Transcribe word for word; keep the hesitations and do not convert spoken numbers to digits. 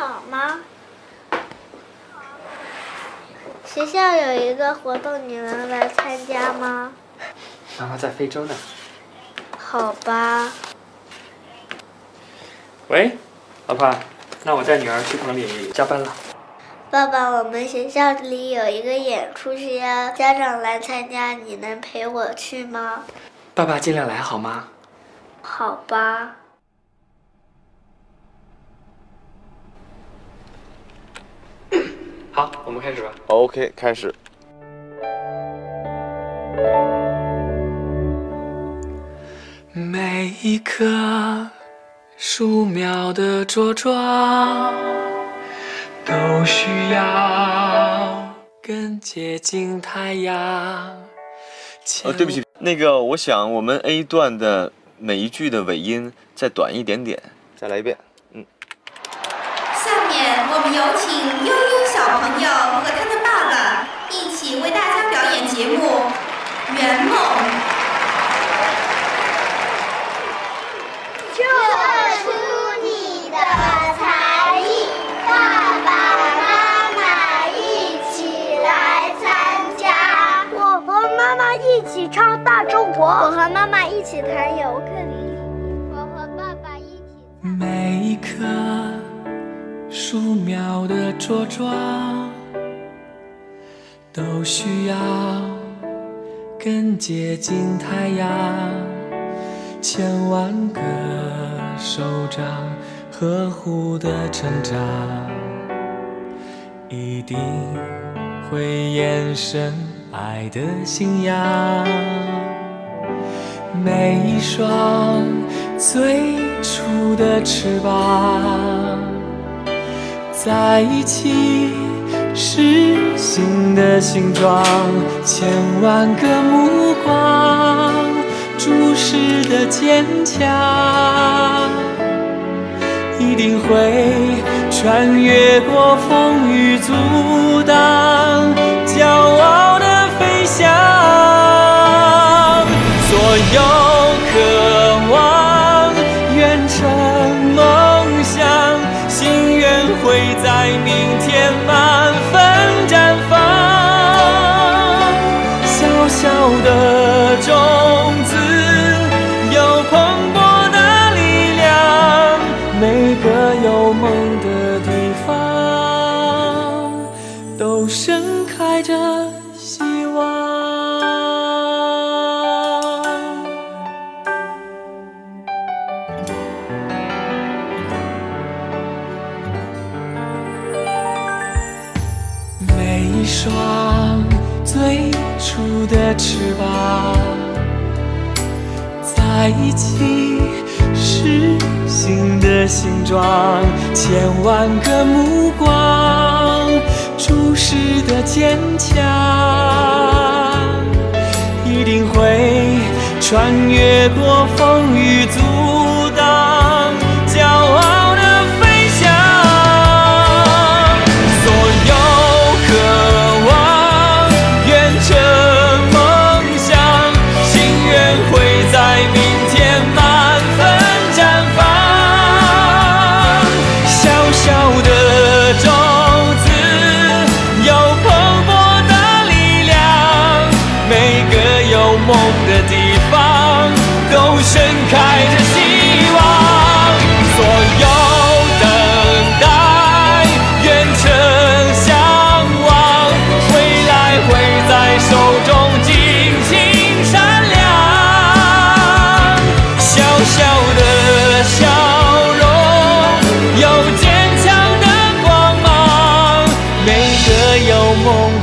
好吗？学校有一个活动，你能来参加吗？ 妈妈在非洲呢。 好吧。 喂，老婆，那我带女儿去棚里加班了。 爸爸，我们学校里有一个演出是要家长来参加，你能陪我去吗？ 爸爸尽量来好吗？ 好吧。 好，我们开始吧。 OK， 开始。 每一棵树苗的茁壮，都需要更接近太阳。 呃，对不起，那个，我想我们 A 段的每一句的尾音再短一点点，再来一遍。嗯。 下面我们有请悠悠小朋友和他的爸爸一起为大家表演节目《圆梦》。 秀出你的才艺，爸爸妈妈一起来参加。我和妈妈一起唱《大中国》，我和妈妈一起弹尤克里里，我和爸爸一起。 每一棵树苗的茁壮，都需要更接近太阳。千万个手掌呵护的成长，一定会延伸爱的信仰。每一双最初的翅膀，在一起是新的形状。千万个目光注视的坚强，一定会穿越过风雨阻挡，骄傲的飞翔。所有渴望远程梦想，心愿会在明天满分绽放。小小的种子有蓬勃的力量，每个有梦的地方都盛开着希望。每一双最初的翅膀，在一起是新的形状。千万个目光注视的坚强，一定会穿越过风雨阻挡，骄傲的飞翔。所有渴望远程梦想，心愿会在明天满分绽放。小小的种子有蓬勃的力量，每个有梦的地方都盛开着希望。所有等待远程向往，未来会在手中尽情闪亮。小小的笑容有坚强的光芒，每个有梦